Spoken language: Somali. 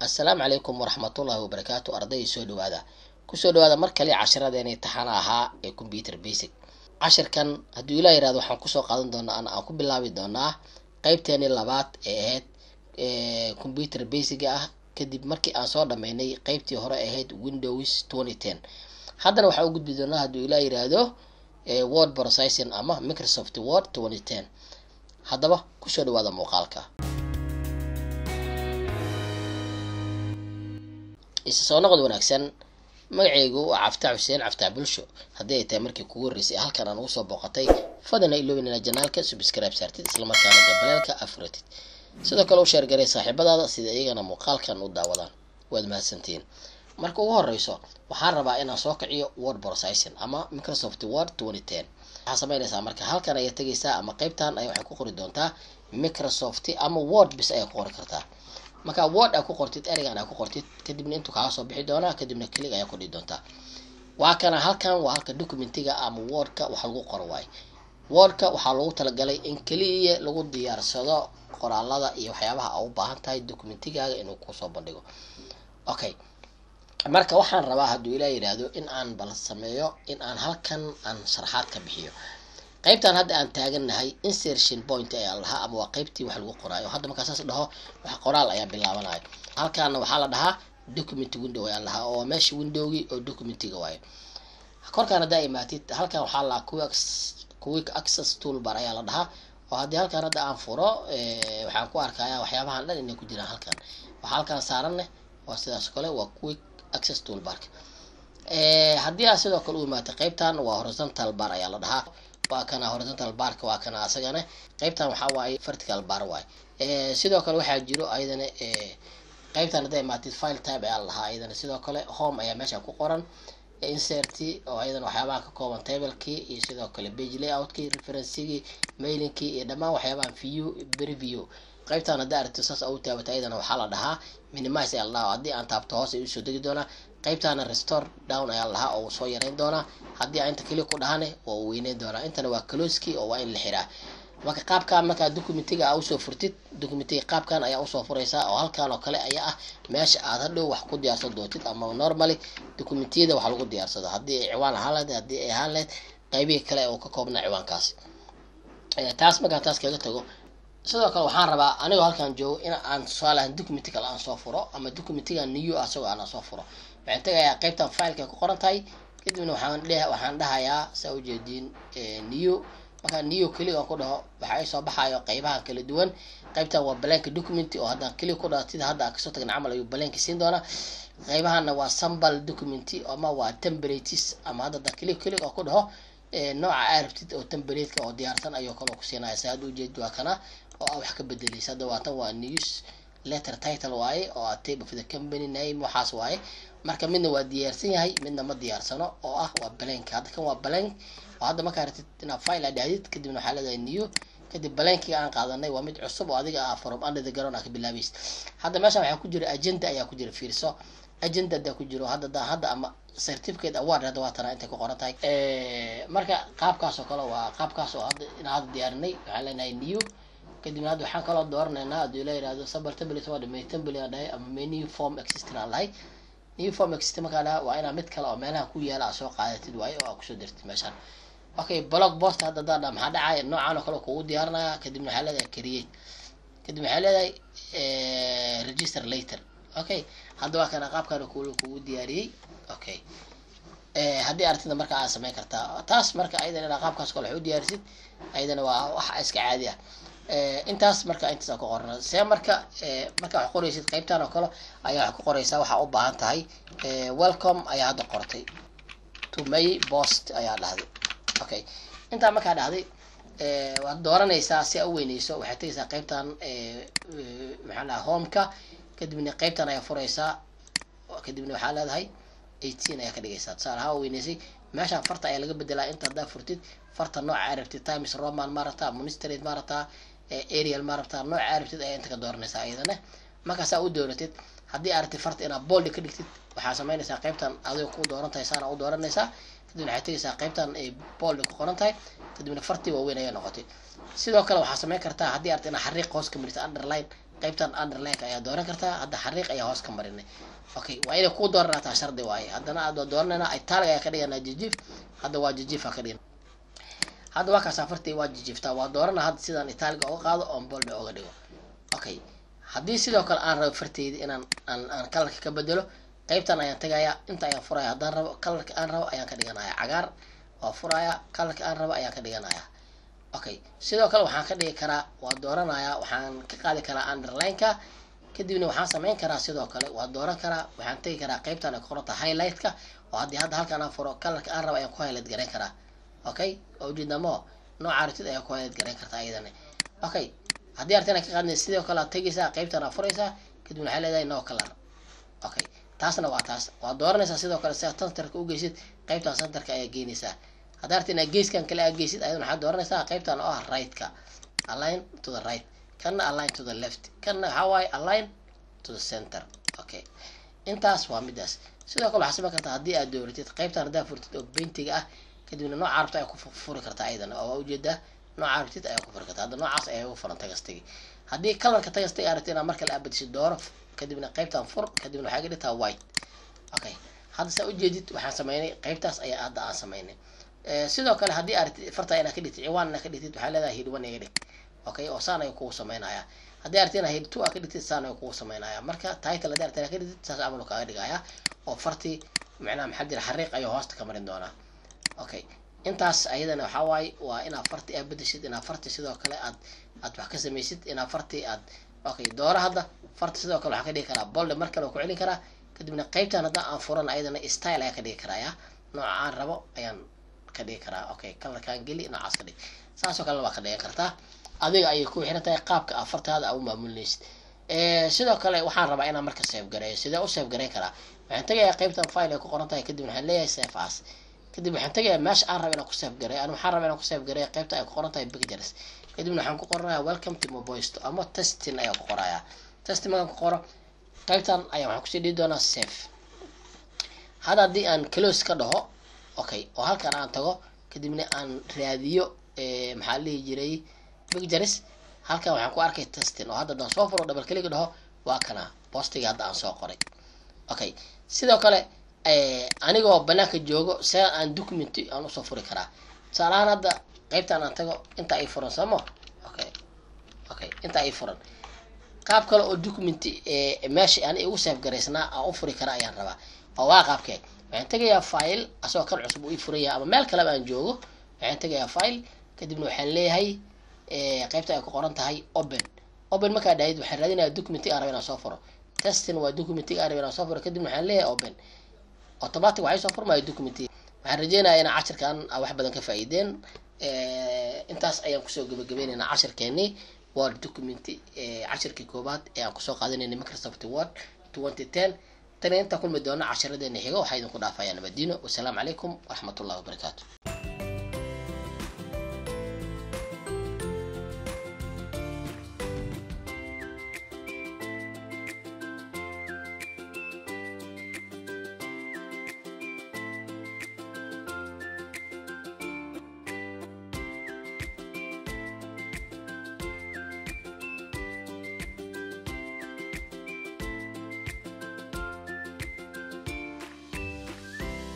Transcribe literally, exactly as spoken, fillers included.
Assalaamu calaykum waraxmatullaahi wabarakaatu arday soo dhawaada kusoo dhawaada mar kale casharadeen imtixaan ahaa ee computer basic cashirkan haddii ilaa yiraahdo waxaan kusoo qaadan doonaa ana aan ku bilaabi doonaa qaybteeni labaad ee ahayd ee computer basic ah kadib markii aan soo dhameynay qaybtii hore ee ahayd Windows twenty ten haddana waxaan u gudbi doonaa haddii ilaa yiraahdo ee word processing ama Microsoft Word twenty ten haddaba kusoo dhawaada muuqaalka isa soo noqod wanaagsan magacaygu waa Caftaa Xuseen Caftaa Bulsho haddii ay tahay markii kugu horeysay halkan aan ugu soo booqatay fadlan iloobina janaalka subscribe saartid isla markaana gabaleelka afratid sidoo kale u share garay saaxiibadaada sida iyagana muuqaalkan u daawadaan waad mahadsantiin marka ugu horeyso waxaan rabaa inaan soo kiciyo word processing ama Microsoft Word twenty ten waxaa sameynaysaa marka halkan ayaa tagaysaa ama qaybtan ay waxay ku qori doontaa Microsoft ama Word bis ay ku qori kartaa marka word aad ku qortid ereygan aad ku qortid kadibna intuu kaa soo bixi doonaa kadibna click ayaa ku dhigi doontaa waa kana halkan waa halka documentiga ama wordka waxa lagu qoro waay wordka waxaa loogu talagalay in kaliya lagu diyaarsado qoraalada iyo waxyaabaha aad u baahan tahay documentigaaga inuu ku soo bandhigo okay marka waxaan rabaa hadduu ilaa yiraahdo in aan bal sameeyo in aan halkan aan sharaxaad ka bixiyo qaybtan hadda aan taaganahay insertion point ayaa lahaa ama waa qaybtii wax lagu qoraayo hadda markaa saas dhaho wax qoraal ayaa bilaabanaya halkaana waxaa la dhahaa document window ayaa lahaa oo meesha windowgii oo documentiga waayo korkaan haddaa imaatid halkan waxaa la quick quick access toolbar ayaa la dhahaa oo haddii halkan hadda aan furo waxaan ku arkayaa waxyaabahan dhan inay ku jiraan halkan waxaa halkan saaranne waa sidaas kale waa quick access toolbarka haddii aad sidoo kale u imaatay qaybtan waa horizontal bar ayaa la dhahaa waa kana horizontal barka waa kana asagana qaybtan waxa waaye vertical bar waaye ee sidoo kale waxaa jiro ayadana ee qaybtan hadday imaatid file type ayaa lahaa ayadana sidoo kale home ayaa meesha ku qoran insert oo ayadana waxyaabaha ka kooban table key iyo sidoo kale page layout key reference key mailing key iyo dhammaan waxyaabaha view preview qaybtan hadda aragtid saas u taabato ayadana waxaa la dhahaa minimize ayaa la dhahaa haddii aan taabto hoos ay u soo degi doonaa qaybtaana restore down ayaa lahaa oo soo yareyn doonaa haddii aan inta kaliya ku dhahane waa uu weyneyn doonaa intana waa close key oo waa in la xiraa marka qaabkan markaa documentiga aa usoo furtid documentiga qaabkan ayaa usoo furaysaa oo halkan oo kale ayaa ah meesha aad hadhow wax ku diyaarsan doontid ama normally documentiyada wax lagu diyaarsado haddii ay ciwaan ahaan lahayd haddii ay ahaan lahayd qaybihii kale oo ka koobnaa ciwaankaasi taas markaan taas kaga tago sidoo kale waxaan rabaa anigoo halkan joogo in aan tusaalahan documenti kale aan soo furo ama documentiga new asagoo aan soo furo waxaan tagayaa qaybtan fileka ku qoran tahay kadibna waxaan dheh waxaan dhahayaa saa ujeediin new markaa new click aan ku dhaho waxa ay soo baxayo qaybaha kala duwan qaybtan waa blank document oo haddaan click ku dhaho sida hadda kasoo tagna camal ayuu blank siin doonaa qaybahana waa sample document ama waa templates ama hadda haddaan click click aan ku dhaho nooca aad rabtid oo template-ka oo diyaarsan ayuu kaloo ku siinaya saa aad ujeed waa kana oo aa wax ka bedelaysa hadda waatan waa news letter title waaye oo ah table of the company name waxaas waaye marka midna waa diyaarsan yahay midna ma diyaarsano oo ah waa blank hadda kan waa blank oo hadda markaa rabtid inaad file aad dhahdid kadibna waxaa leedahay new kadib blankiga aan qaadanay waa mid cusub oo adiga ah from under the ground aa ka bilaabaysa hadda meesha waxaa ku jira agenda ayaa ku jira fiirso agenda adaa ku jiro hadda hadda ama certificate award hadda waa tana intay ku qoran tahay marka qaabkaas oo kale waa qaabkaas oo hadda inaan hadda diyaarinay waxaan leenahay new kadibna hadda waxaan kaloo dooranaynaa haddii la yiraahdo sample template waa dhamay template aan dhahay ama menu form existing aan lahay new form existing markaa dhaha waa inaa mid kale oo meelaha ku yaala aa soo qaadatid waayo oo aa kusoo dirtid meeshaan okay blog post hadda hadda maxaa dhacaya noocan oo kale kugu diyaarinaya kadibna waxaa leedahay create kadib waxaa leedahay register later okay hadda waa kana qaabkan kugu diyaariyey okay haddii aragtida marka aad samayn kartaa taas marka ayadana inaa qaabkaas kale wax u diyaarisid ayadana waa wax iska caadi ah intaas marka intaas ku qorna see marka marka wax qoraysid qaybtan oo kale ayaa wax ku qoraysaa waxa u baahan tahay welcome ayaa hadda qortay to my post ayaa dhahday okay inta marka dhahday waad dooranaysaa si aad u weynayso waxaad tagaysaa qaybtan maxaa la home-ka kadibna qaybtan ayaa furaysaa kadibna waxaa leedahay eighteen ayaa ka dhigaysaa tusaale ahaan weynaysay meesha farta ayaa laga bedelaa inta haddaa furtid farta nooca aad rabtid times roman ma rabtaa monastery ma rabtaa arial ma rabtaa nooca aad rabtid ayaa inta ka dooranaysaa iyadana markaasaa u dooratid haddii aad rabtid farta inaad bold ka dhigtid waxaa samaynaysaa qaybtan adigo ku dooran tahay saana u dooranaysaa kadibna waxaad tegaysaa qaybtan ay bold ku qoran tahay kadibna fartii waaweyn ayaa noqotay sidoo kale waxaa samayn kartaa haddii aad rabtid inaad xariiq hoos ka marisid underline qaybtan underline ayaa dooran kartaa. hadda xariiq ayaa hoos ka marinay. okay waa inay ku dooranaataa shardi waaye. haddana aad dooranayna italic ayaa ka dhiganaa jijif. hadda waa jijif ka dhigan. hadda waa kaas afartii waa jijiftaa. waa doorana hadda sidaan italic uga qaado oo bold uga dhigo. okay haddii sidoo kale aan rabo farteyda inaan aan aan kalarka ka bedelo, qaybtan ayaan tagayaa. inta ayaan furaya. haddaan rabo kalarka aan rabo ayaan ka dhiganayaa cagaar. waa furaya. kalarka aan rabo ayaan ka dhiganayaa. okay sidoo kale waxaan ka dhigi karaa, waa dooranayaa, waxaan ka qaadi karaa underline-ka. kadibna waxaan samayn karaa sidoo kale waa dooran karaa. waxaan tagi karaa qaybtan ay ku qoranta highlight-ka, oo haddii hadda halkaan aan furo kalarka aan rabo ayaan ku highlight gareyn karaa. okay oo ujeedamo nooca aragtid ayaa ku highlight gareyn kartaa ayadana. okay haddii aragtid ka qaadnay sidoo kale aad tagaysaa qaybtan aad furaysaa. kadibna waxay leedahay no color. okay taasna waa taas. waa dooranaysaa sidoo kale si aad centerka u geysid. qaybtan centerka ayaa geynaysaa. haddii aragtid inaad geeskan kale aad geysid ayadana waxaad dooranaysaa qaybtan oo ah right-ka, align to the right. kana align to the left. kana waxaa waaye align to the center. okay intaas waa midaas. sidoo kale waxaad samayn kartaa haddii aad dooratid qaybtan haddaad furtid oo paintiga ah, kadibna nooca rabta ayaa ku furi kartaa ayadana. oo waa ujeedaa nooca rabtid ayaa ku furi kartaa. hadda noocaas ayaa ugu furan tagastigi. haddii kalarka tagastigi aad rabtid inaad mar kale aad bedeshid dooro, kadibna qaybtan fur, kadibna waxaa ka dhigtaa white. okay hadda saa ujeedid waxaan sameynay qaybtaas ayaa hadda aan sameynay. sidoo kale haddii aad farta inaad ka dhigtid ciwaan inaad ka dhigtid, waxaa leedahay head one iga dhig. okay oo saan ayuu kugu sameynaya. haddii aad rabtid head two aad ka dhigtid, saan ayuu kugu sameynaya. marka title haddii aad rabtid ka dhigtid, saas amalu kaaga dhigaya. oo fartii macnaha maxaa jira xariiq ayuu hoosta ka marin doonaa. okay intaas ayadana waxaa waaye waa inaad farti aad bedeshid, inaad farti sidoo kale aad aad wax ka samaysid, inaad farti aad okay dooro. hadda farti sidoo kale waxaa ka dhigi karaa bold, mar kale ku celin karaa. kadibna qaybtan hadda aan furan ayadana style ayaa ka dhigi karaa. ya nooca aan rabo ayaan ka dhigi karaa. okay kalarkaan geli noocaas ka dhig. saasoo kale waa ka dhigan kartaa. adiga ayay ku xiran tahay qaabka aad fartaada aad u maamulinaysid. sidoo kale waxaan rabaa inaan marka save gareeyo. sidee u save gareyn karaa? waxaan tagayaa qaybtan file ay ku qoran tahay, kadib waxaan leeyahay save as. kadib waxaan tagayaa meesha aan rabo inaan ku save gareeyo. ani waxaan rabaa inaan ku save gareeyo qaybta ay ku qoran tahay pictures. kadibna waxaan ku qoranayaa welcome to moboisto ama testing ayaa ku qorayaa. testing markaan ku qoro qaybtan ayaa waxaan kusii dhigi doonaa save. hadda haddii aan close ka dhaho okay oo halkan aan tago, kadibna aan raadiyo maxaa la dhihi jiray pictures, halkan waxaan ku arkay testing. oo hadda haddaan soo furo double click dhaho, waa kana postiga hadda aan soo qoray. okay sidoo kale anigoo banaanka joogo see aan document aan usoo furi karaa. tusaalahaan hadda qaybtan aan tago, inta ay furan samo. okay okay inta ay furan qaab kale oo document meesha aan igu save garaysnaa aan u furi karaa ayaan rabaa. oo waa qaabkee? waxaan tagayaa file asagoo kan cusub uu ii furaya ama meel kaleba aan joogo. waxaan tagayaa file, kadibna waxaan leeyahay qaybta ay ku qoran tahay open. open markaa dhahid waxaan raadinayaa document aan rabo inaan soo furo. testing waa document aan rabo inaan soo furo. kadibna waxaan leeyahay open. automatic waxay soo furmaya document. waxaan rajeynayaa inaan cashirkan wax badan ka faa'iideen. intaas ayaan kusoo gabagabeynaynaa cashirkeenii word document cashirkii koobaad ee aan kusoo qaadanaynay Microsoft Word twenty ten. tan inta kulmi doona casharadeenna xiga waxaa idinku dhaafayaan nabadiino. wassalaamu calaykum waraxmatullahi wabarakaatu.